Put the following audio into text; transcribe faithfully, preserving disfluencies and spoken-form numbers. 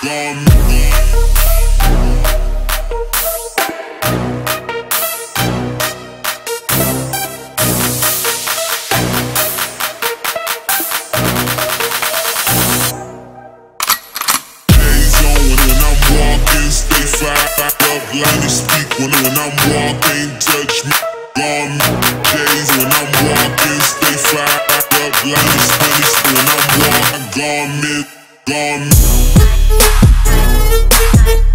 Line speak when, when I'm walking, touch me, gone days when I'm walking, stay fly up, line speak when I'm walking, gone mid, gone.